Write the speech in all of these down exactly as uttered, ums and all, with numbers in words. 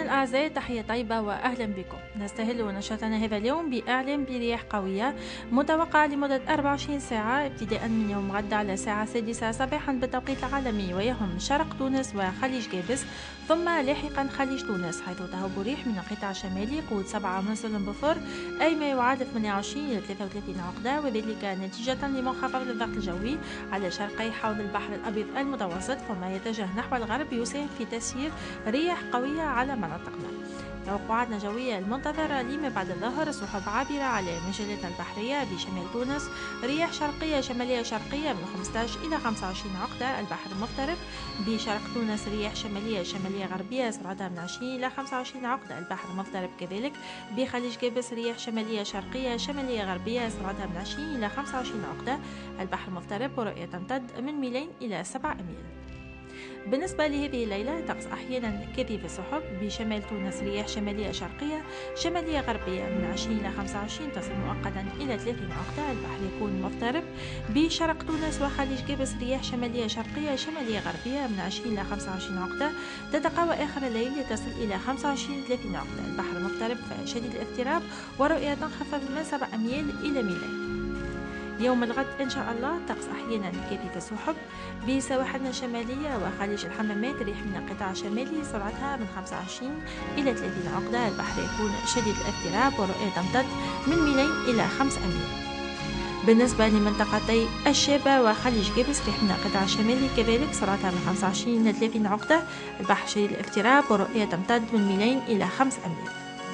الأعزاء، تحية طيبة وأهلا بكم. نستهل نشاطنا هذا اليوم بإعلام برياح قوية متوقعة لمدة أربع وعشرين ساعة ابتداء من يوم غد على الساعة السادسة صباحا بالتوقيت العالمي، ويهم شرق تونس وخليج جابس، ثم لاحقا خليج تونس، حيث تهب ريح من القطاع الشمالي قوة سبعة ونصف بفور أي ما يعادل ثمانية وعشرين إلى ثلاثة وثلاثين عقدة، وذلك نتيجة لمنخفض الضغط الجوي على شرقي حوض البحر الأبيض المتوسط، ثم يتجه نحو الغرب يساهم في تسيير رياح قوية على مناطقنا. توقعاتنا الجوية المنتظرة لما بعد الظهر: سحب عابرة على مجالات البحرية بشمال تونس، رياح شرقية شمالية شرقية من خمسة عشر إلى خمسة وعشرين عقدة، البحر مضطرب. بشرق تونس رياح شمالية شمالية غربية سرعتها من عشرين إلى خمسة وعشرين عقدة، البحر مضطرب كذلك. بخليج جابس رياح شمالية شرقية شمالية غربية سرعتها من عشرين إلى خمسة وعشرين عقدة، البحر مضطرب ورؤية تمتد من ميلين إلى سبعة أميال. بالنسبة لهذه الليلة طقس أحيانا كثيف السحب. بشمال تونس رياح شمالية شرقية شمالية غربية من عشرين إلى خمسة وعشرين تصل مؤقتا إلى ثلاثين عقدة، البحر يكون مضطرب. بشرق تونس وخليج جابس رياح شمالية شرقية شمالية غربية من عشرين إلى خمسة وعشرين عقدة، تتقوى آخر الليل لتصل إلى خمسة وعشرين إلى ثلاثين عقدة، البحر مضطرب فشديد الاضطراب ورؤية تنخفض من سبع أميال إلى ميلين. يوم الغد إن شاء الله طقس أحيانا كثيف السحب. بسواحلنا الشمالية وخليج الحمامات ريح من القطاع الشمالي سرعتها من خمسة وعشرين إلى ثلاثين عقدة، البحر يكون شديد الاضطراب ورؤية تمتد من ميلين إلى خمس أميال. بالنسبة لمنطقتي الشابة وخليج جابس ريح من القطاع الشمالي كذلك سرعتها من خمسة وعشرين إلى ثلاثين عقدة، البحر شديد الاضطراب ورؤية تمتد من ميلين إلى خمس أميال.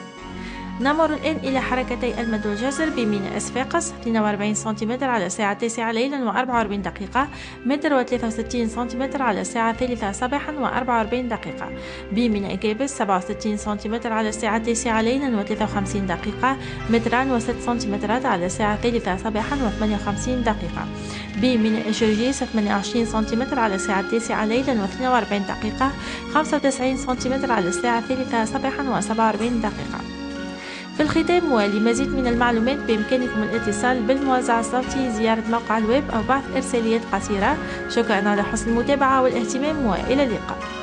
نمر الآن إلى حركتي المد والجزر. بميناء صفاقس اثنين وأربعين سنتيمتر على الساعة التاسعة ليلا وأربعة وأربعين دقيقة، متر وثلاثة وستين سنتيمتر على الساعة الثالثة صباحا وأربعة وأربعين دقيقة. بميناء جابس سبعة وستين سنتيمتر على الساعة التاسعة ليلا وثلاثة وخمسين دقيقة، متران وست سنتيمترات على الساعة الثالثة صباحا وثمانية وخمسين دقيقة. بميناء جرجيس ثمانية وعشرين سنتيمتر على الساعة التاسعة ليلا واثنين وأربعين دقيقة، خمسة وتسعين سنتيمتر على الساعة الثالثة صباحا وسبعة وأربعين دقيقة. في الختام ولمزيد من المعلومات بإمكانكم الاتصال بالموزع الصوتي، زيارة موقع الويب أو بعث إرساليات قصيرة. شكرا على حسن المتابعة والاهتمام وإلى اللقاء.